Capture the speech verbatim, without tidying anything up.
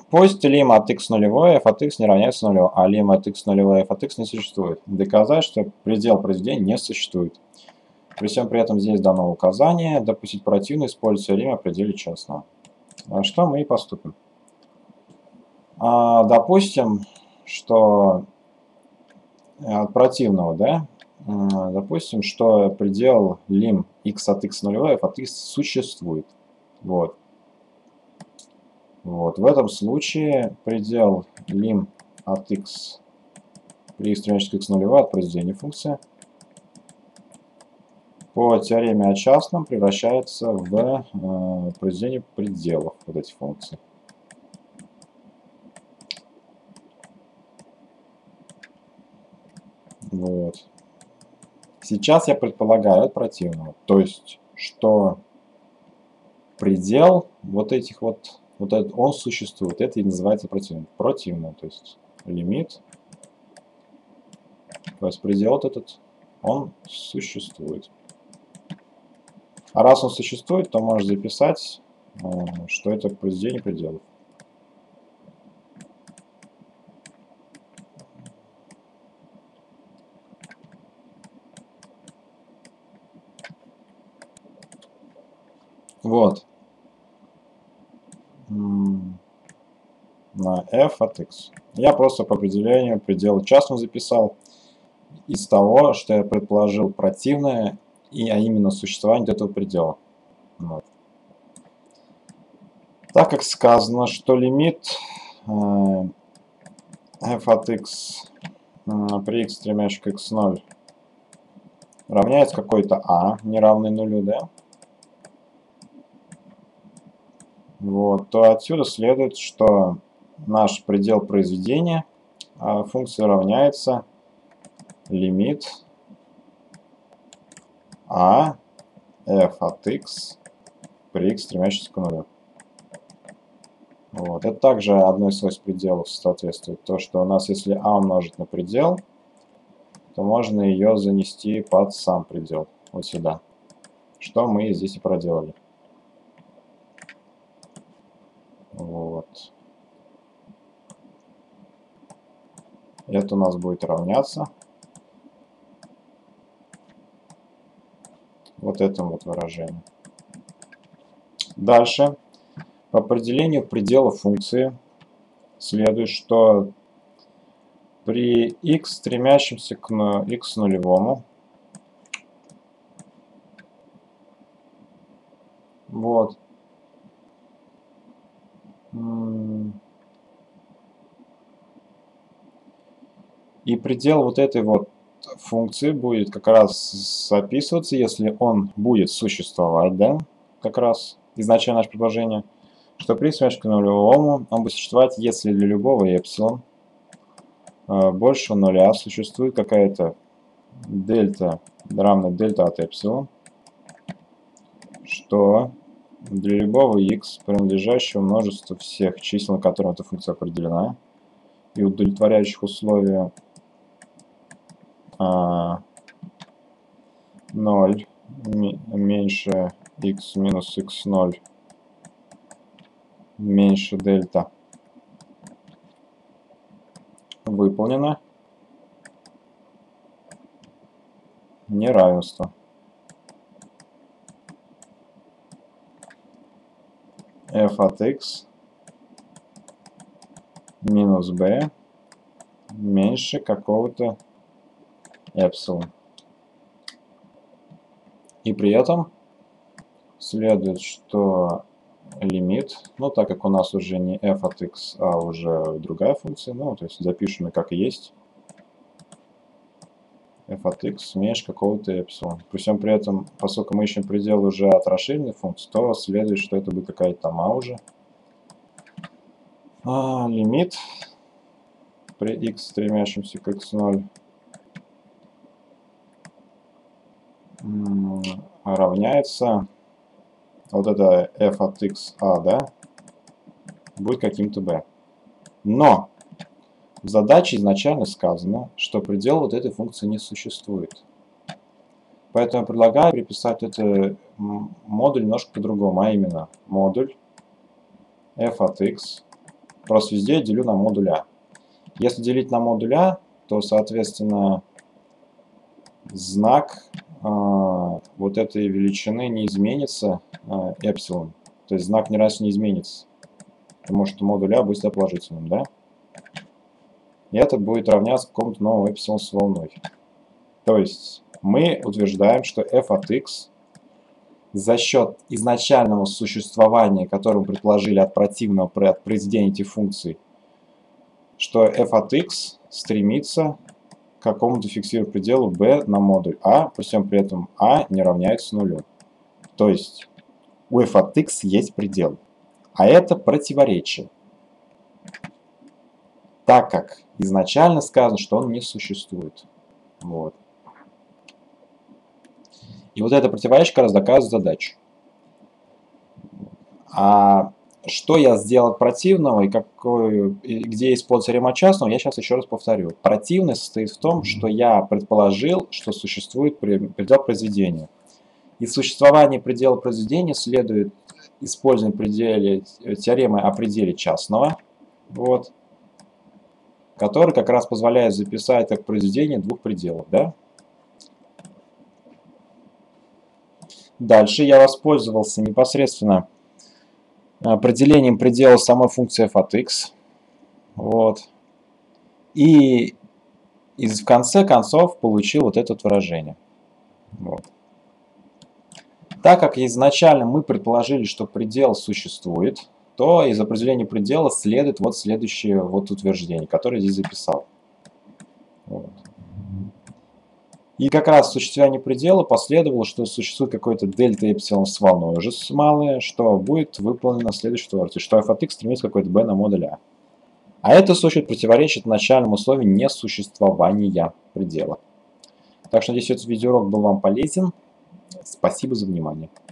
Пусть лим от x нулевой, f от x не равняется нулю, а лим от x нулевой, f от x не существует. Доказать, что предел произведения не существует. При всем при этом здесь дано указание допустить противное, используя теорему о пределе частного. Что мы и поступим. А, допустим, что от противного, да, допустим, что предел лим x от x нулевой, f от x существует. Вот. Вот. В этом случае предел лим от x при x стремящемся к x нулевой от произведения функции по теореме о частном превращается в э, произведение пределов вот этих функций. Вот. Сейчас я предполагаю от противного, то есть, что предел вот этих вот, вот этот, он существует, это и называется противным. Противным, то есть лимит, то есть предел вот этот, он существует. А раз он существует, то можешь записать, что это произведение пределов. Вот. На f от x. Я просто по определению предела частного записал из того, что я предположил противное, и, а именно существование этого предела. Вот. Так как сказано, что лимит э, f от x э, при x стремящемся к x ноль равняется какой-то а, не равный нулю, да? Вот, то отсюда следует, что наш предел произведения э, функции равняется лимит а f от x при x стремящемся к нулю. Вот. Это также одно из свойств пределов соответствует. То, что у нас, если а умножить на предел, то можно ее занести под сам предел. Вот сюда. Что мы здесь и проделали. Вот. Это у нас будет равняться вот этому вот выражению. Дальше. По определению предела функции следует, что при x стремящемся к x нулевому, вот, и предел вот этой вот функции будет как раз описываться, если он будет существовать, да, как раз изначально наше предложение, что при стремящемся к нулевому он будет существовать, если для любого эпсилон больше нуля существует какая-то дельта, равная дельта от эпсилон, что для любого x, принадлежащего множеству всех чисел, на котором эта функция определена, и удовлетворяющих условия а, ноль меньше x минус x ноль меньше дельта выполнено неравенство. F от x минус b меньше какого-то эпсилон. И при этом следует, что лимит, ну так как у нас уже не f от x, а уже другая функция, ну то есть запишем как и есть, f от x меньше какого-то эпсилон. При всем при этом, поскольку мы ищем предел уже от расширенной функции, то следует, что это будет какая-то там а уже. А, лимит при x стремящемся к x ноль равняется вот это f от x a, да, будет каким-то b. Но в задаче изначально сказано, что предел вот этой функции не существует. Поэтому я предлагаю переписать этот модуль немножко по-другому, а именно модуль f от x Просто везде делю на модуль А. Если делить на модуль А, то, соответственно, знак э, вот этой величины не изменится, э, эпсилон. То есть знак неравенства не изменится. Потому что модуль А будет всегда положительным, да? И это будет равняться какому-то новому эпсилону с волной. То есть мы утверждаем, что f от x за счет изначального существования, которое мы предположили от противного от произведения этих функций, что f от x стремится к какому-то фиксированному пределу b на модуль А, при всем при этом А не равняется нулю. То есть у f от x есть предел. А это противоречие. Так как изначально сказано, что он не существует. Вот. И вот это противоречие как раз доказывает задачу. А что я сделал от противного и, какой, и где использовать теорему частного, я сейчас еще раз повторю. Противное состоит в том, что я предположил, что существует предел произведения. Из существования предела произведения следует использование пределе, теоремы о пределе частного, вот, который как раз позволяет записать как произведение двух пределов. Да? Дальше я воспользовался непосредственно определением предела самой функции f от x. Вот. И из, в конце концов получил вот это выражение. Вот. Так как изначально мы предположили, что предел существует, то из определения предела следует вот следующее вот утверждение, которое я здесь записал. Вот. И как раз в существовании предела последовало, что существует какой-то дельта эпсилон с волной уже малое, что будет выполнено в следующей ситуации, что f от x стремится к какой-то b на модуль А. А это, в свою очередь, противоречит начальному условию несуществования предела. Так что, надеюсь, этот видеоурок был вам полезен. Спасибо за внимание.